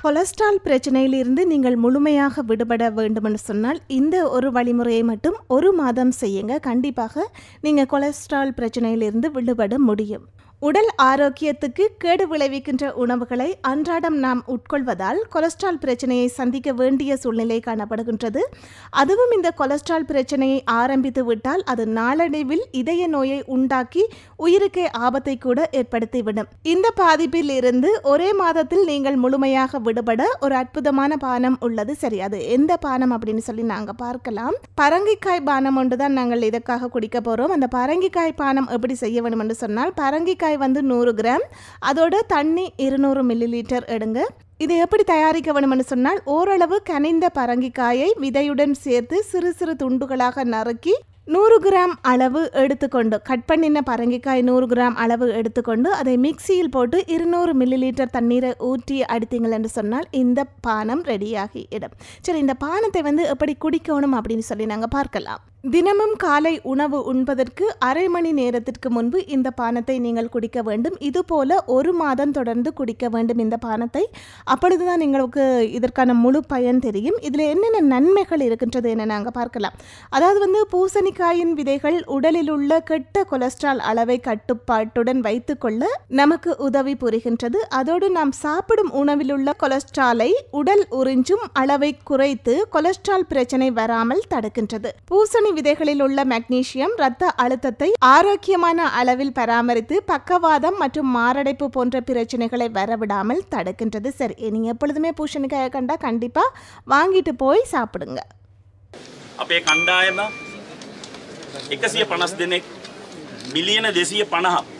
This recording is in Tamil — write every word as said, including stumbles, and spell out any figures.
கொலஸ்ட்ரால் பிரச்சனையிலிருந்து நீங்கள் முழுமையாக விடுபட வேண்டுமென்று சொன்னால் இந்த ஒரு வழிமுறையை மட்டும் ஒரு மாதம் செய்யுங்க. கண்டிப்பாக நீங்கள் கொலஸ்ட்ரால் பிரச்சனையிலிருந்து விடுபட முடியும். உடல் ஆரோக்கியத்துக்கு கேடு விளைவிக்கின்ற உணவுகளை அன்றாடம் நாம் உட்கொள்வதால் கொலஸ்ட்ரால் பிரச்சனையை சந்திக்க வேண்டிய சூழ்நிலை காணப்படுகின்றது. அதுவும் இந்த கொலஸ்ட்ரால் பிரச்சனையை ஆரம்பித்து விட்டால் அது நாளடைவில் இதய நோயை உண்டாக்கி உயிருக்கே ஆபத்தை கூட ஏற்படுத்திவிடும். இந்த பாதிப்பில் இருந்து ஒரே மாதத்தில் நீங்கள் முழுமையாக விடுபட ஒரு அற்புதமான பானம் உள்ளது. சரி, அது எந்த பானம் அப்படின்னு சொல்லி நாங்கள் பார்க்கலாம். பரங்கிக்காய் பானம் ஒன்றுதான் நாங்கள் இதற்காக குடிக்க போகிறோம். அந்த பரங்கிக்காய் பானம் எப்படி செய்ய வேண்டும் என்று சொன்னால், பரங்கிக்காய் வந்து நூறு கிராம், அதோட தண்ணி இருநூறு மில்லி லிட்டர் எடுங்க. இதை எப்படி தயாரிக்க வேண்டும்னு சொன்னால், ஓரளவு கனிந்த பரங்கிக்காயை விதையுடன் சேர்த்து சிறு சிறு துண்டுகளாக நறுக்கி நூறு கிராம் அளவு எடுத்துக்கொண்டு, கட் பண்ணின பரங்கிக்காய் நூறு கிராம் அளவு எடுத்துக்கொண்டு அதை மிக்சியில் போட்டு இருநூறு மில்லி லிட்டர் தண்ணீரை ஊற்றி அடித்தீங்கள் என்று சொன்னால் இந்த பானம் ரெடியாகி இடும். சரி, இந்த பானத்தை வந்து எப்படி குடிக்கணும் அப்படின்னு சொல்லி நாங்கள் பார்க்கலாம். தினமும் காலை உணவு உண்பதற்கு அரை மணி நேரத்திற்கு முன்பு இந்த பானத்தை நீங்கள் குடிக்க வேண்டும். இது போல ஒரு மாதம் தொடர்ந்து குடிக்க வேண்டும் இந்த பானத்தை. அப்பொழுதுதான் നിങ്ങൾക്ക് இதற்கான முழு பயன் தெரியும். இதில் என்னென்ன நன்மைகள் இருக்கின்றது என நாங்கள் பார்க்கலாம். அதாவது வந்து பூசணிக்காயின் விதைகள் உடலில் உள்ள கெட்ட கொலஸ்ட்ரால் அளவை கட்டுப்பாட்டுடன் வைத்துக்கொள்ள நமக்கு உதவி புரிகின்றது. அதோடு நாம் சாப்பிடும் உணவில் உள்ள கொலஸ்ட்ராலை உடல் உறிஞ்சும் அளவை குறைத்து கொலஸ்ட்ரால் பிரச்சனை வராமல் தடுக்கின்றது. பூசணி விதைகளில் உள்ள மெக்னீசியம் இரத்த அழுத்தத்தை ஆரோக்கியமான அளவில் பராமரித்து பக்கவாதம் மற்றும் மாரடைப்பு போன்ற பிரச்சனைகளை வரவிடாமல் தடுக்கின்றது. சரி, நீங்க எப்பொழுதுமே பூசணிக்காயை கண்டா கண்டிப்பா வாங்கிட்டு போய் சாப்பிடுங்க. අපේ කණ්ඩායම එකසිය පනස් දෙනෙක් මිලියන දෙසිය පනහ